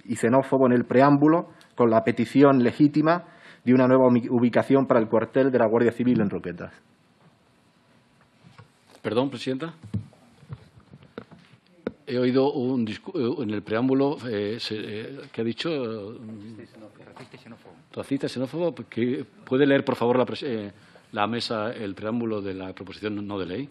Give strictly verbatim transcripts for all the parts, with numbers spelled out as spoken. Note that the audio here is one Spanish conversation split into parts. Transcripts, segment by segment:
y xenófobo en el preámbulo, con la petición legítima de una nueva ubicación para el cuartel de la Guardia Civil en Roquetas. Perdón, presidenta. He oído un en el preámbulo eh, se, eh, que ha dicho racista y xenófobo. Racista y xenófobo. Que ¿Puede leer, por favor, la, eh, la mesa el preámbulo de la proposición no de ley?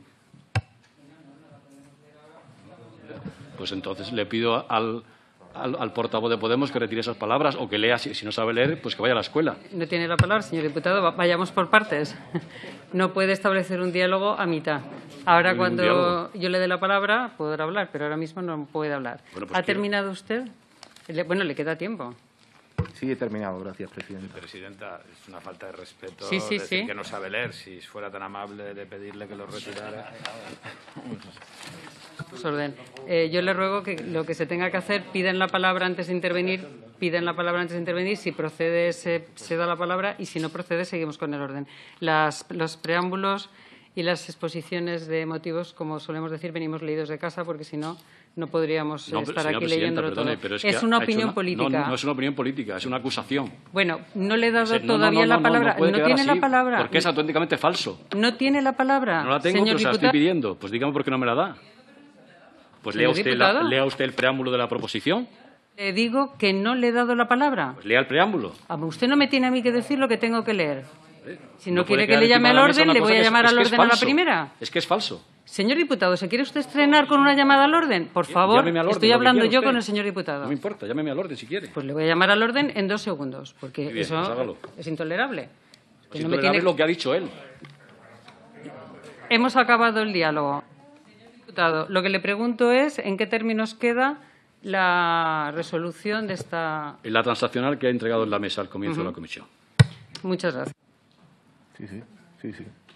Pues entonces le pido al, al, al portavoz de Podemos que retire esas palabras o que lea, si, si no sabe leer, pues que vaya a la escuela. No tiene la palabra, señor diputado. Vayamos por partes. No puede establecer un diálogo a mitad. Ahora, cuando yo le dé la palabra, podrá hablar, pero ahora mismo no puede hablar. Bueno, pues ¿Ha quiero... terminado usted? Bueno, le queda tiempo. Sí, he terminado. Gracias, presidenta. Presidenta, es una falta de respeto sí, sí, decir sí. que no sabe leer. Si fuera tan amable de pedirle que lo retirara. Pues orden. Eh, yo le ruego que lo que se tenga que hacer, piden la palabra antes de intervenir, piden la palabra antes de intervenir. Si procede, se, se da la palabra, y si no procede, seguimos con el orden. Las, los preámbulos y las exposiciones de motivos, como solemos decir, venimos leídos de casa, porque si no, no podríamos no, estar aquí leyéndolo perdone, todo. Pero es es que una opinión una, política. No, no es una opinión política, es una acusación. Bueno, no le he dado Ese, no, todavía no, no, la palabra. No, no, no tiene así, la palabra. Porque es auténticamente falso. No tiene la palabra. No la tengo, señor pero se la estoy pidiendo. Pues dígame por qué no me la da. Pues lea usted, la, lea usted el preámbulo de la proposición. Le digo que no le he dado la palabra. Pues lea el preámbulo. Ah, usted no me tiene a mí que decir lo que tengo que leer. Si no, no quiere que le llame al orden, le voy a llamar al orden a la primera. Es que es falso. Señor diputado, ¿se quiere usted estrenar con una llamada al orden? Por favor, al orden, estoy hablando yo usted. con el señor diputado. No me importa, llámeme al orden si quiere. Pues le voy a llamar al orden en dos segundos, porque bien, eso pues es intolerable. Pues no intolerable es lo que ha dicho él. Hemos acabado el diálogo. Diputado, lo que le pregunto es en qué términos queda la resolución de esta... En la transaccional que ha entregado en la mesa al comienzo uh-huh. de la comisión. Muchas gracias. Sí, sí, sí, sí.